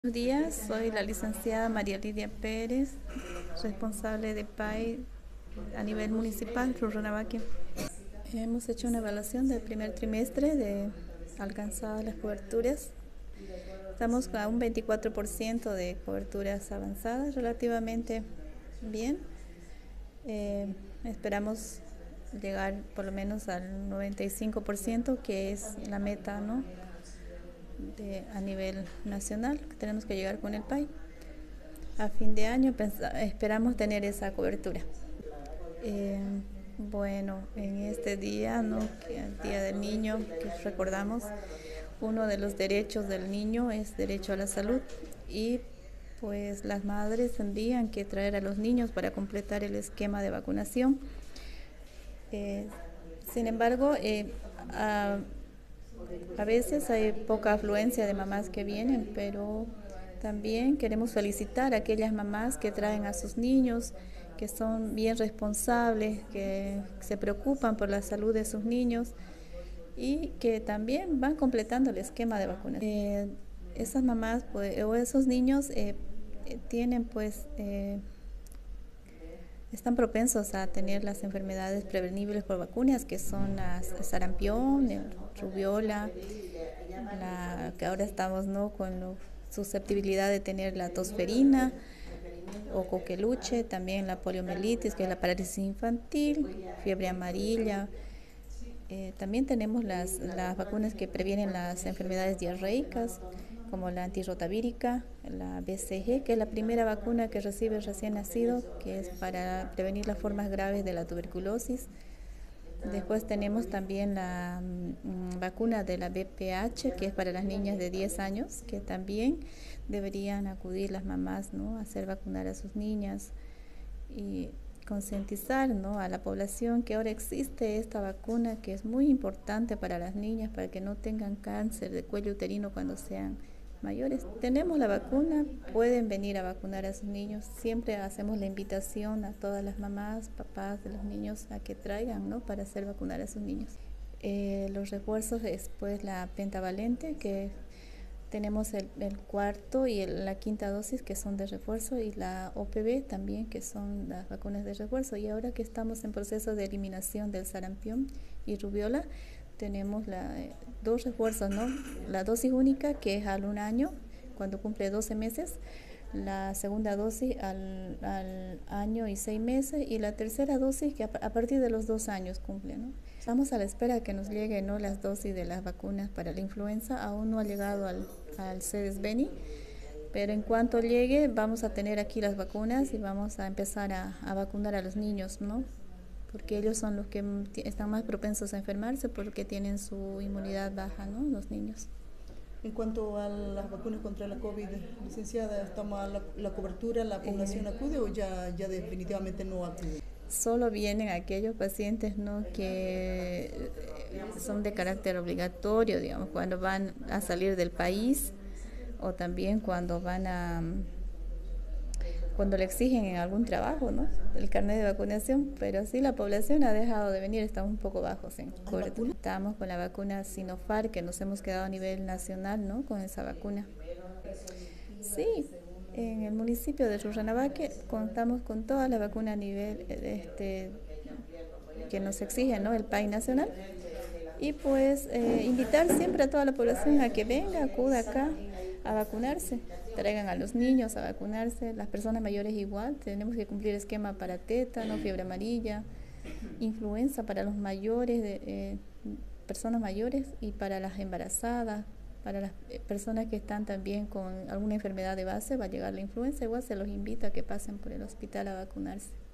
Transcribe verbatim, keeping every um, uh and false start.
Buenos días, soy la licenciada María Lidia Pérez, responsable de P A I a nivel municipal, Rurrenabaquia. Hemos hecho una evaluación del primer trimestre de alcanzadas las coberturas. Estamos a un veinticuatro por ciento de coberturas avanzadas, relativamente bien. Eh, esperamos llegar por lo menos al noventa y cinco por ciento, que es la meta, ¿no?, De, a nivel nacional, que tenemos que llegar con el P A I. A fin de año esperamos tener esa cobertura. Eh, bueno, en este día, ¿no?, que el Día del Niño, que recordamos, uno de los derechos del niño es derecho a la salud, y pues las madres tendrían que traer a los niños para completar el esquema de vacunación. Eh, sin embargo, eh, a, A veces hay poca afluencia de mamás que vienen, pero también queremos felicitar a aquellas mamás que traen a sus niños, que son bien responsables, que se preocupan por la salud de sus niños y que también van completando el esquema de vacunación. Eh, esas mamás, pues, o esos niños eh, tienen pues eh, están propensos a tener las enfermedades prevenibles por vacunas, que son las sarampión, el rubiola, la, que ahora estamos, ¿no?, con la susceptibilidad de tener la tosferina o coqueluche, también la poliomielitis, que es la parálisis infantil, fiebre amarilla. Eh, también tenemos las, las vacunas que previenen las enfermedades diarreicas, como la antirrotavírica, la B C G, que es la primera vacuna que recibe el recién nacido, que es para prevenir las formas graves de la tuberculosis. Después tenemos también la mm, vacuna de la B P H, que es para las niñas de diez años, que también deberían acudir las mamás, ¿no?, a hacer vacunar a sus niñas y concientizar, ¿no?, a la población que ahora existe esta vacuna, que es muy importante para las niñas, para que no tengan cáncer de cuello uterino cuando sean mayores. Tenemos la vacuna, pueden venir a vacunar a sus niños. Siempre hacemos la invitación a todas las mamás, papás de los niños a que traigan, ¿no?, para hacer vacunar a sus niños. Eh, los refuerzos es pues la pentavalente, que tenemos el, el cuarto y el, la quinta dosis, que son de refuerzo, y la O P V también, que son las vacunas de refuerzo. Y ahora que estamos en proceso de eliminación del sarampión y rubiola, tenemos la, eh, dos refuerzos, ¿no? La dosis única, que es al un año, cuando cumple doce meses, la segunda dosis al, al año y seis meses, y la tercera dosis que a, a partir de los dos años cumple, ¿no? Estamos a la espera de que nos lleguen, ¿no?, las dosis de las vacunas para la influenza. Aún no ha llegado al, al CEDES-Beni, pero en cuanto llegue vamos a tener aquí las vacunas y vamos a empezar a, a vacunar a los niños, ¿no?, porque ellos son los que están más propensos a enfermarse porque tienen su inmunidad baja, ¿no?, los niños. En cuanto a las vacunas contra la COVID, licenciada, ¿estamos a la, la cobertura, la población Eh, acude o ya, ya definitivamente no acude? Solo vienen aquellos pacientes, ¿no?, que son de carácter obligatorio, digamos, cuando van a salir del país, o también cuando van a cuando le exigen en algún trabajo, ¿no?, el carnet de vacunación. Pero sí, la población ha dejado de venir, estamos un poco bajos en cobertura. Estamos con la vacuna Sinopharm, que nos hemos quedado a nivel nacional, ¿no?, con esa vacuna. Sí, en el municipio de Rurrenabaquia contamos con toda la vacuna a nivel este, que nos exige, ¿no?, el P A I nacional. Y pues eh, invitar siempre a toda la población a que venga, acuda acá a vacunarse, traigan a los niños a vacunarse, las personas mayores igual. Tenemos que cumplir esquema para tétano, fiebre amarilla, influenza para los mayores, de, eh, personas mayores, y para las embarazadas, para las personas que están también con alguna enfermedad de base, va a llegar la influenza. Igual se los invita a que pasen por el hospital a vacunarse.